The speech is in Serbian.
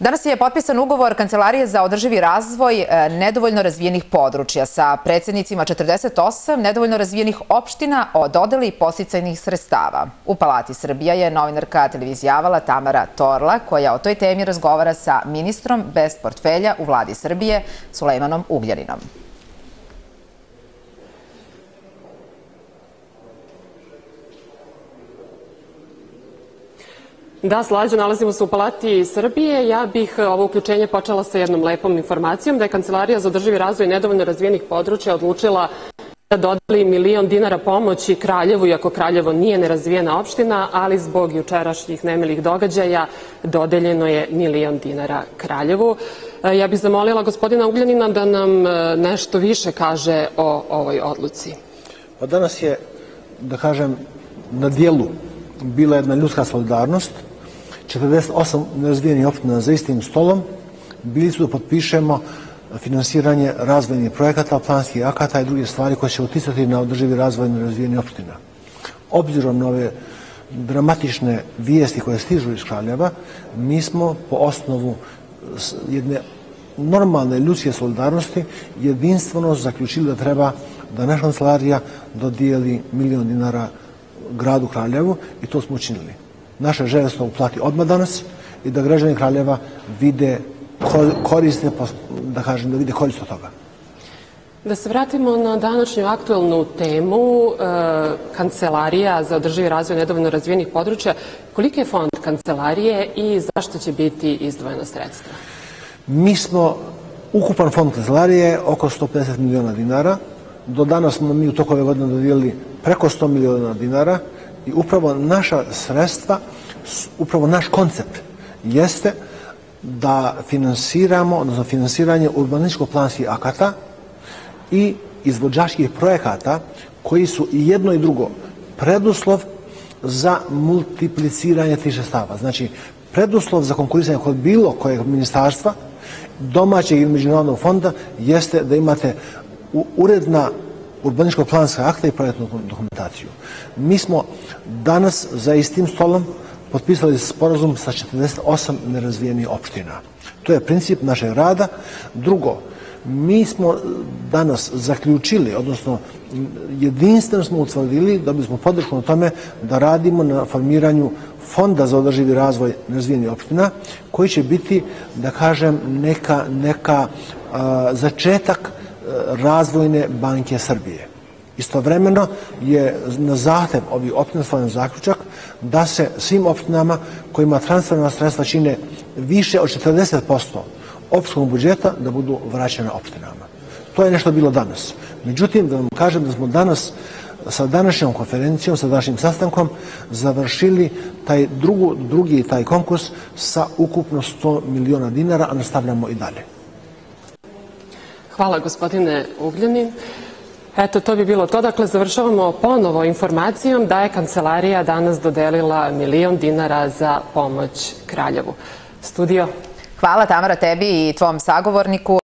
Danas je potpisan ugovor Kancelarije za održivi razvoj nedovoljno razvijenih područja sa predsjednicima 48 nedovoljno razvijenih opština o dodeli podsticajnih sredstava. U Palati Srbija je novinarka televizije Avala Tamara Torla, koja o toj temi razgovara sa ministrom bez portfelja u vladi Srbije, Sulejmanom Ugljaninom. Da, Slađo, nalazimo se u Palati Srbije. Ja bih ovo uključenje počela sa jednom lepom informacijom da je Kancelarija za održivi razvoj nedovoljno razvijenih područja odlučila da dodeli $1.000.000 pomoći Kraljevu, iako Kraljevo nije nerazvijena opština, ali zbog jučerašnjih nemilih događaja dodeljeno je $1.000.000 Kraljevu. Ja bih zamolila gospodina Ugljanina da nam nešto više kaže o ovoj odluci. Pa danas je, da kažem, na dijelu bila jedna ljudska solidarnost. 48 nerazvijenih opština za istim stolom bili su da potpišemo finansiranje razvojnih projekata, planskih akata i druge stvari koje će uticati na održivi razvoj nerazvijenih opština. Obzirom na ove dramatične vijesti koje stižu iz Kraljeva, mi smo po osnovu jedne normalne ljudske solidarnosti jedinstveno zaključili da treba da naša kancelarija dodijeli $1.000.000 gradu Kraljevu i to smo učinili. Naša želja se to uplati odmah danas i da građani Kraljeva vide koriste, da kažem, da vide korist od toga. Da se vratimo na današnju aktuelnu temu, Kancelarija za održivi razvoj nedovoljno razvijenih područja. Koliki je fond Kancelarije i zašto će biti izdvojena sredstva? Mi smo, ukupan fond Kancelarije oko $150 miliona. Do danas smo mi u toku ove godine dodijelili preko $100 miliona i upravo naša sredstva, upravo naš koncept jeste da finansiramo, odnosno finansiranje urbanističko-planskih akata i izvođačkih projekata koji su i jedno i drugo preduslov za multipliciranje tih sredstava. Znači, preduslov za konkurisanje kod bilo kojeg ministarstva, domaćeg ili međunarodnog fonda, jeste da imate uredna urbanističko-planska akta i projektnu dokumentaciju. Mi smo danas za istim stolom potpisali sporazum sa 48 nerazvijenih opština. To je princip našeg rada. Drugo, mi smo danas zaključili, odnosno jedinstveno smo utvrdili da bismo podršku na tome da radimo na formiranju Fonda za održivi razvoj nerazvijenih opština, koji će biti, da kažem, neka začetak Razvojne banke Srbije. Istovremeno je na zahtev ovih opština stvoren zaključak da se svim opštinama kojima transferna sredstva čine više od 40% opštinskog budžeta da budu vraćene opštinama. To je nešto bilo danas. Međutim, da vam kažem da smo danas sa današnjom konferencijom, sa današnjim sastankom završili drugi konkurs sa ukupno $100 miliona, a nastavljamo i dalje. Hvala, gospodine Ugljanin. Eto, to bi bilo to. Dakle, završavamo ponovo informacijom da je Kancelarija danas dodelila $1.000.000 za pomoć Kraljevu. Studio. Hvala, Tamara, tebi i tvom sagovorniku.